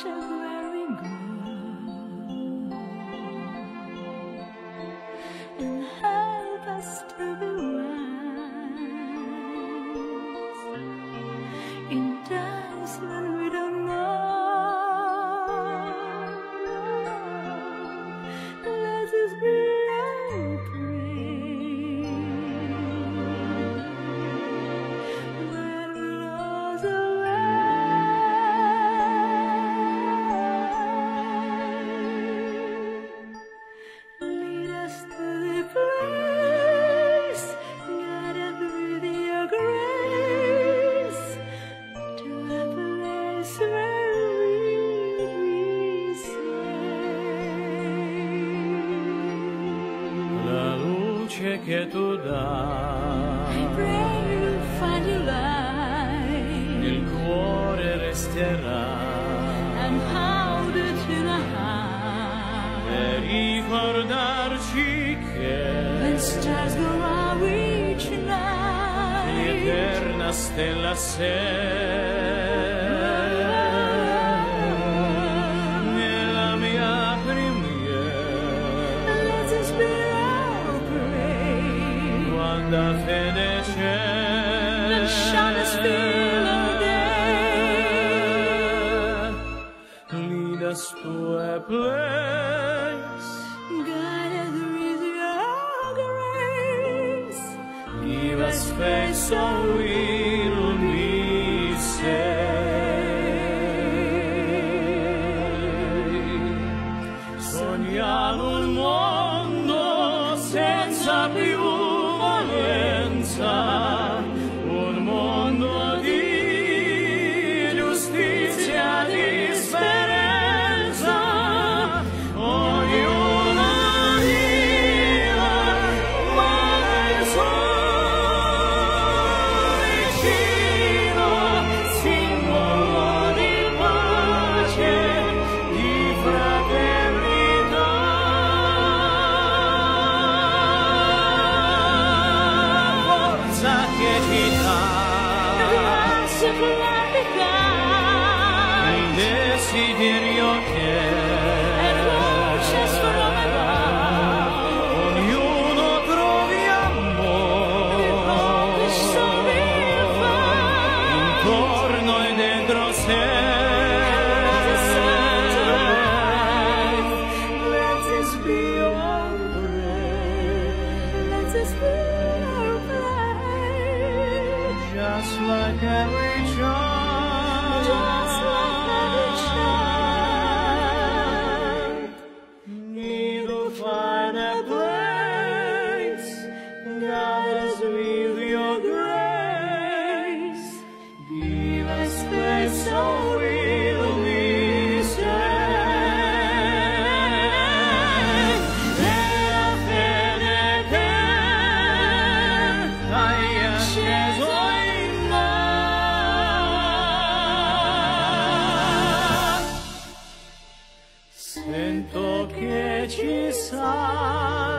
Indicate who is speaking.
Speaker 1: just where we go and help us to be wise in times when we don't know. Let us be
Speaker 2: che tu dai,
Speaker 1: I pray you'll find your light,
Speaker 2: nel cuore resterà,
Speaker 1: and hold it in a hand,
Speaker 2: per ricordarci che
Speaker 1: when stars go out each night,
Speaker 2: l'eterna stella sei. Nella mia preghiera,
Speaker 1: let us be
Speaker 2: quanta fede c'è,
Speaker 1: the shyness feel of day.
Speaker 2: Lead us to a place,
Speaker 1: Guide us with your grace,
Speaker 2: give us faith so we'll be saved. Sogniamo un mondo senza più un mondo di giustizia, di speranza, ognuno viva, ma il suo vicino, simbolo di pace, di fraternità. Che ci dà il desiderio che ognuno trovi amore intorno e dentro sé. Let this be your prayer, let this be your prayer. Just like every child,
Speaker 1: just like every child,
Speaker 2: need to find a place, guide us with your grace, give us space so we'll be saved. Nella fede che hai sceso in noi, sento che ci sai.